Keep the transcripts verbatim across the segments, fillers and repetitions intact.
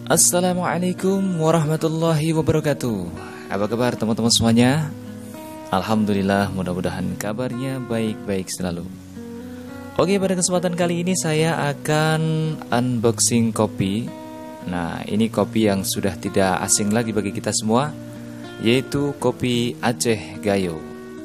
Assalamualaikum warahmatullahi wabarakatuh. Apa kabar teman-teman semuanya? Alhamdulillah, mudah-mudahan kabarnya baik-baik selalu. Oke, pada kesempatan kali ini saya akan unboxing kopi. Nah, ini kopi yang sudah tidak asing lagi bagi kita semua, yaitu kopi Aceh Gayo.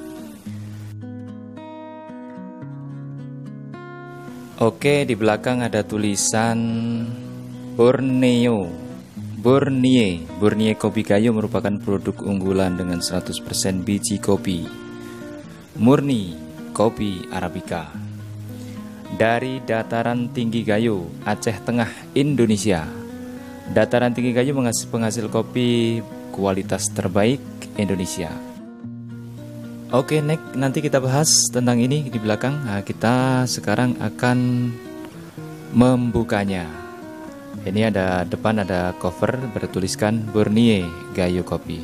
Oke, di belakang ada tulisan Borneo, Borneo, Borneo Kopi Gayo merupakan produk unggulan dengan seratus persen biji kopi murni kopi Arabica dari dataran tinggi Gayo, Aceh Tengah, Indonesia. Dataran tinggi Gayo menghasil penghasil kopi kualitas terbaik Indonesia. Oke, next nanti kita bahas tentang ini di belakang. Nah, kita sekarang akan membukanya. Ini ada depan ada cover bertuliskan Borneo Gayo Kopi.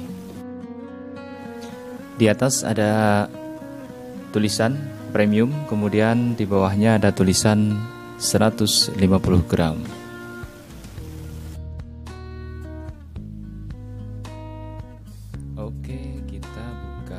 Di atas ada tulisan premium, kemudian di bawahnya ada tulisan seratus lima puluh gram. Oke, kita buka.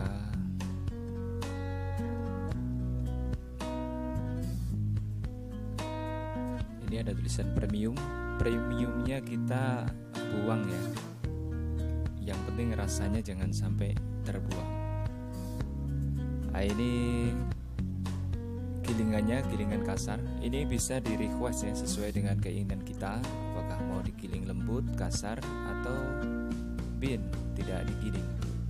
Ini ada tulisan premium. Premiumnya kita buang ya. Yang penting rasanya jangan sampai terbuang. Nah, ini gilingannya, gilingan kasar. Ini bisa di request ya, sesuai dengan keinginan kita. Apakah mau digiling lembut, kasar, atau bin, tidak digiling.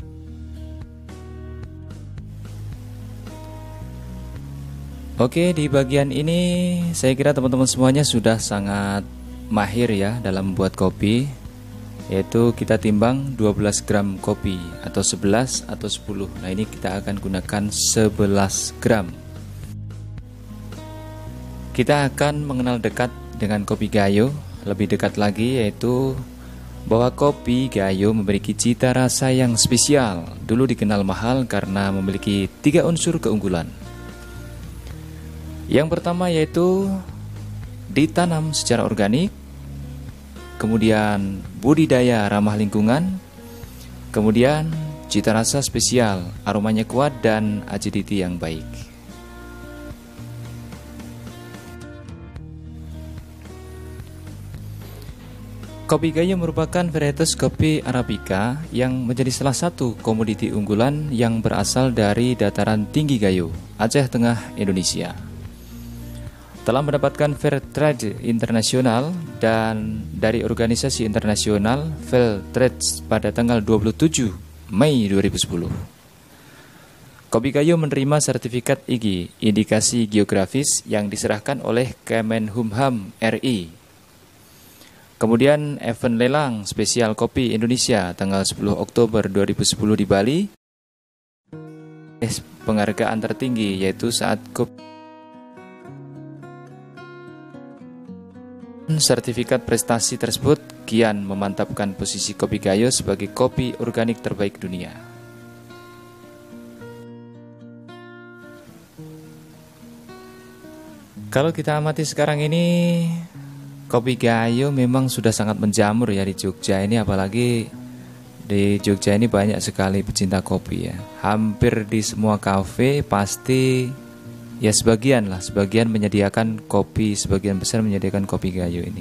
Oke, di bagian ini saya kira teman-teman semuanya sudah sangat mahir ya dalam membuat kopi, yaitu kita timbang dua belas gram kopi atau sebelas atau sepuluh. Nah, ini kita akan gunakan sebelas gram. Kita akan mengenal dekat dengan kopi Gayo lebih dekat lagi, yaitu bahwa kopi Gayo memiliki cita rasa yang spesial. Dulu dikenal mahal karena memiliki tiga unsur keunggulan. Yang pertama yaitu ditanam secara organik, kemudian budidaya ramah lingkungan, kemudian cita rasa spesial, aromanya kuat, dan acidity yang baik. Kopi Gayo merupakan varietas kopi Arabica yang menjadi salah satu komoditi unggulan yang berasal dari dataran tinggi Gayo, Aceh Tengah, Indonesia. Telah mendapatkan Fair Trade Internasional dan dari organisasi internasional Fair Trade pada tanggal dua puluh tujuh Mei dua ribu sepuluh. Kopi Gayo menerima sertifikat I G I, indikasi geografis, yang diserahkan oleh Kemenhumham R I. Kemudian event lelang spesial kopi Indonesia tanggal sepuluh Oktober dua ribu sepuluh di Bali. Penghargaan tertinggi yaitu saat kopi sertifikat prestasi tersebut kian memantapkan posisi kopi Gayo sebagai kopi organik terbaik dunia. Kalau kita amati sekarang ini, kopi Gayo memang sudah sangat menjamur ya di Jogja ini, apalagi di Jogja ini banyak sekali pecinta kopi ya. Hampir di semua kafe pasti ya sebagian lah, sebagian menyediakan kopi, sebagian besar menyediakan kopi Gayo ini.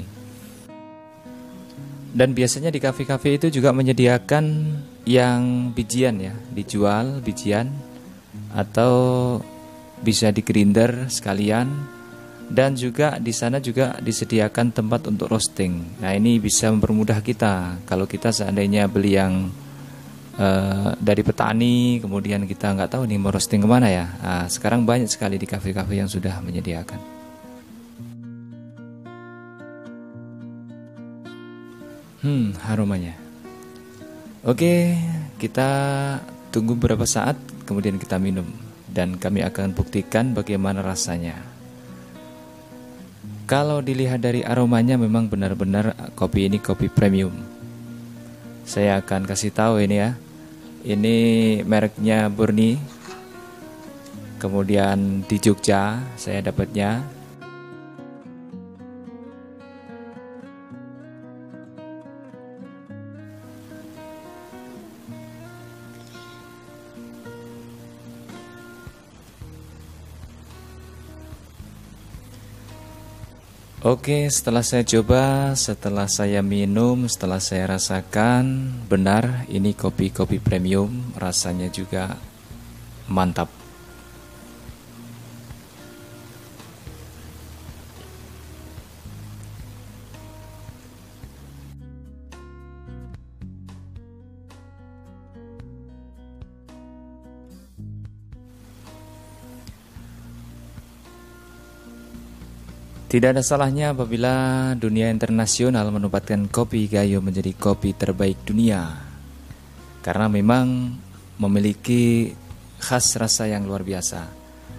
Dan biasanya di kafe-kafe itu juga menyediakan yang bijian ya, dijual bijian atau bisa di grinder sekalian, dan juga di sana juga disediakan tempat untuk roasting. Nah, ini bisa mempermudah kita kalau kita seandainya beli yang Uh, dari petani, kemudian kita nggak tahu nih mau roasting kemana ya. Nah, sekarang banyak sekali di kafe-kafe yang sudah menyediakan. Hmm, aromanya. Oke, kita tunggu beberapa saat, kemudian kita minum, dan kami akan buktikan bagaimana rasanya. Kalau dilihat dari aromanya, memang benar-benar kopi ini kopi premium. Saya akan kasih tahu ini ya. Ini mereknya Borneo. Kemudian di Jogja saya dapatnya. Oke, setelah saya coba, setelah saya minum, setelah saya rasakan, benar ini kopi-kopi premium, rasanya juga mantap. Tidak ada salahnya apabila dunia internasional menempatkan kopi Gayo menjadi kopi terbaik dunia, karena memang memiliki khas rasa yang luar biasa.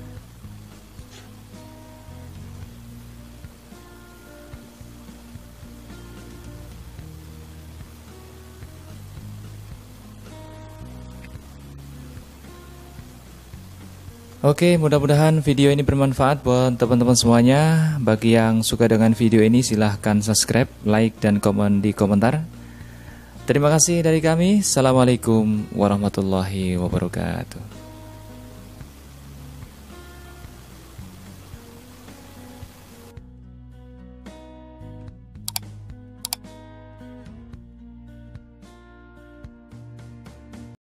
Oke, mudah-mudahan video ini bermanfaat buat teman-teman semuanya. Bagi yang suka dengan video ini silahkan subscribe, like, dan komen di komentar. Terima kasih dari kami. Assalamualaikum warahmatullahi wabarakatuh.